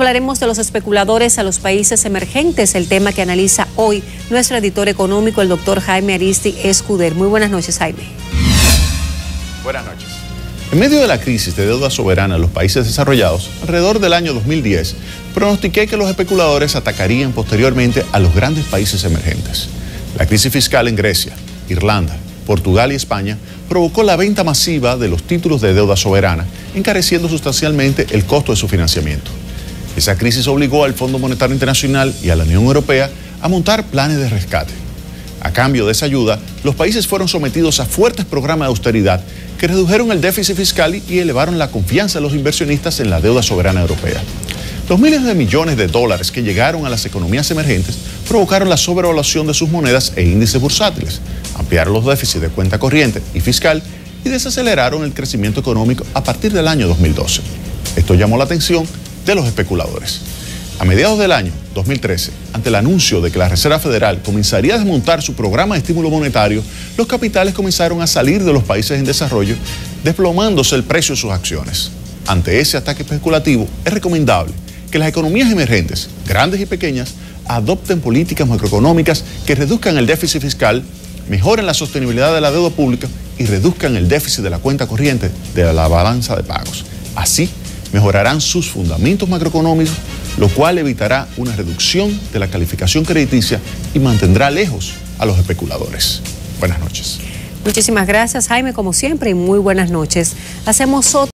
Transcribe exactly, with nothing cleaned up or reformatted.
Hablaremos de los especuladores a los países emergentes, el tema que analiza hoy nuestro editor económico, el doctor Jaime Aristi Escuder. Muy buenas noches, Jaime. Buenas noches. En medio de la crisis de deuda soberana en los países desarrollados, alrededor del año dos mil diez, pronostiqué que los especuladores atacarían posteriormente a los grandes países emergentes. La crisis fiscal en Grecia, Irlanda, Portugal y España provocó la venta masiva de los títulos de deuda soberana, encareciendo sustancialmente el costo de su financiamiento. Esa crisis obligó al Fondo Monetario Internacional y a la Unión Europea a montar planes de rescate. A cambio de esa ayuda, los países fueron sometidos a fuertes programas de austeridad que redujeron el déficit fiscal y elevaron la confianza de los inversionistas en la deuda soberana europea. Los miles de millones de dólares que llegaron a las economías emergentes provocaron la sobrevaluación de sus monedas e índices bursátiles, ampliaron los déficits de cuenta corriente y fiscal y desaceleraron el crecimiento económico a partir del año dos mil doce. Esto llamó la atención de los especuladores. A mediados del año dos mil trece, ante el anuncio de que la Reserva Federal comenzaría a desmontar su programa de estímulo monetario, los capitales comenzaron a salir de los países en desarrollo, desplomándose el precio de sus acciones. Ante ese ataque especulativo, es recomendable que las economías emergentes, grandes y pequeñas, adopten políticas macroeconómicas que reduzcan el déficit fiscal, mejoren la sostenibilidad de la deuda pública y reduzcan el déficit de la cuenta corriente de la balanza de pagos. Así, mejorarán sus fundamentos macroeconómicos, lo cual evitará una reducción de la calificación crediticia y mantendrá lejos a los especuladores. Buenas noches. Muchísimas gracias, Jaime, como siempre, y muy buenas noches. Hacemos otro